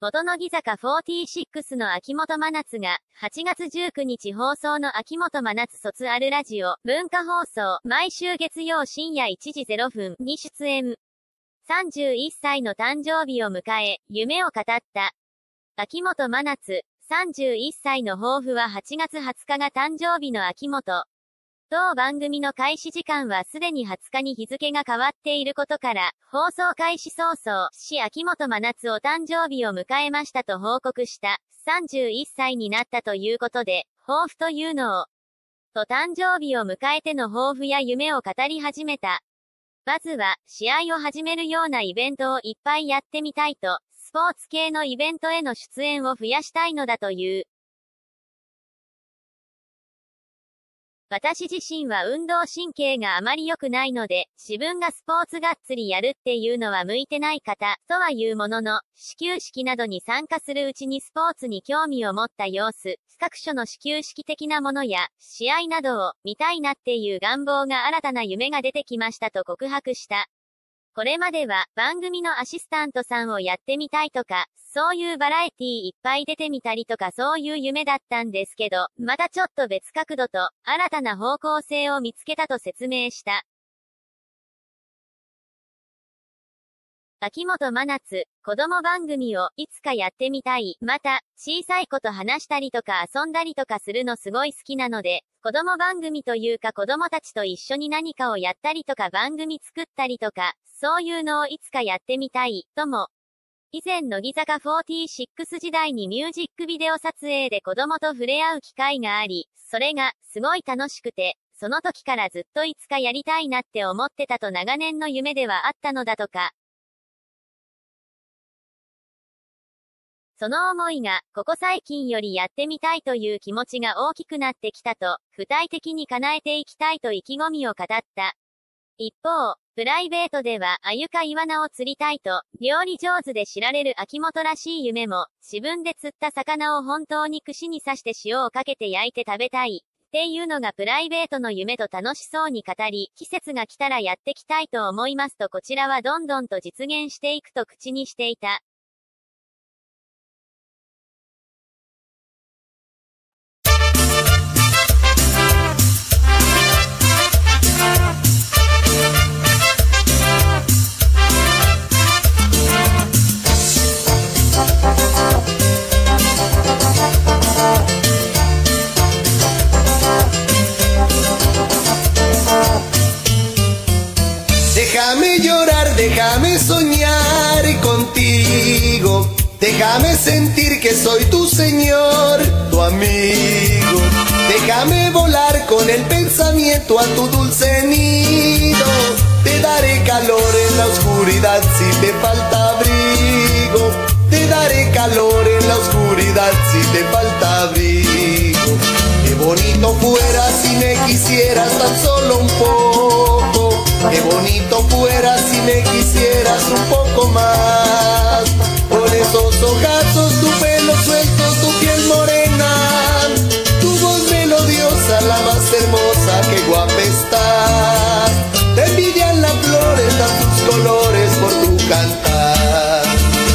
元乃木坂46の秋元真夏が、8月19日放送の秋元真夏卒アルラジオ、文化放送、毎週月曜深夜1時0分に出演。31歳の誕生日を迎え、夢を語った。秋元真夏、31歳の抱負は8月20日が誕生日の秋元。当番組の開始時間はすでに20日に日付が変わっていることから、放送開始早々、秋元真夏お誕生日を迎えましたと報告した。31歳になったということで、抱負というのを、と誕生日を迎えての抱負や夢を語り始めた。まずは、試合を始めるようなイベントをいっぱいやってみたいと、スポーツ系のイベントへの出演を増やしたいのだという。私自身は運動神経があまり良くないので、自分がスポーツがっつりやるっていうのは向いてない方、とは言うものの、始球式などに参加するうちにスポーツに興味を持った様子、各所の始球式的なものや、試合などを見たいなっていう願望が新たな夢が出てきましたと告白した。これまでは番組のアシスタントさんをやってみたいとか、そういうバラエティいっぱい出てみたりとかそういう夢だったんですけど、またちょっと別角度と新たな方向性を見つけたと説明した。秋元真夏、子供番組をいつかやってみたい。また、小さい子と話したりとか遊んだりとかするのすごい好きなので、子供番組というか子供たちと一緒に何かをやったりとか番組作ったりとか、そういうのをいつかやってみたい、とも。以前乃木坂46時代にミュージックビデオ撮影で子供と触れ合う機会があり、それがすごい楽しくて、その時からずっといつかやりたいなって思ってたと長年の夢ではあったのだとか。その思いが、ここ最近よりやってみたいという気持ちが大きくなってきたと、具体的に叶えていきたいと意気込みを語った。一方、プライベートでは、鮎かイワナを釣りたいと、料理上手で知られる秋元らしい夢も、自分で釣った魚を本当に串に刺して塩をかけて焼いて食べたい、っていうのがプライベートの夢と楽しそうに語り、季節が来たらやってきたいと思いますとこちらはどんどんと実現していくと口にしていた。 Déjame llorar, déjame soñar contigo. Déjame sentir que soy tu señor, tu amigo. Déjame volar con el pensamiento a tu dulce nido. Te daré calor en la oscuridad si te falta abrigo. Te daré calor en la oscuridad si te falta abrigo. Qué bonito fuera si me quisieras tan solo un poco. Qué bonito fuera si me quisieras un poco más. Con esos ojazos, tu pelo suelto, tu piel morena, tu voz melodiosa, la más hermosa, qué guapa estás. Te envidian las flores, dan tus colores por tu cantar.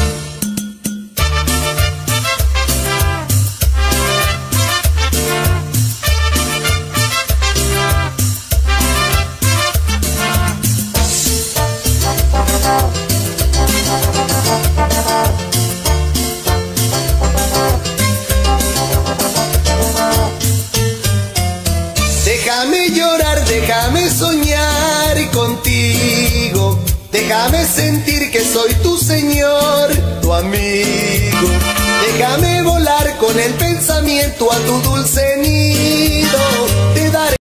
Déjame llorar, déjame soñar contigo. Déjame sentir que soy tu señor, tu amigo. Déjame volar con el pensamiento a tu dulce nido.